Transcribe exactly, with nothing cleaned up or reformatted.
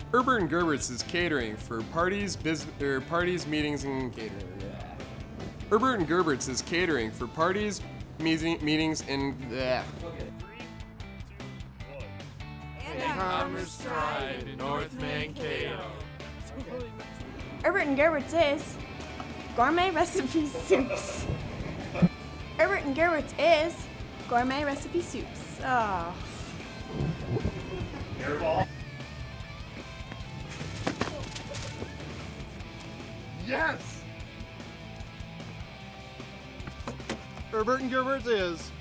Erbert Gerberts is catering for parties, biz, er, parties, meetings, and catering. Yeah. Erbert Gerberts is catering for parties, meeting, meetings, and. Uh, And Commerce Stride in North Mankato. Erbert Gerberts is gourmet recipe soups. Erbert Gerberts is gourmet recipe soups. Oh. Airball. Yes! Erbert Gerberts is